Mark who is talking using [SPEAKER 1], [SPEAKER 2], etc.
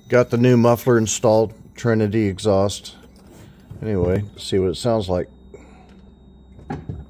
[SPEAKER 1] Got the new muffler installed, Trinity exhaust. Anyway, see what it sounds like.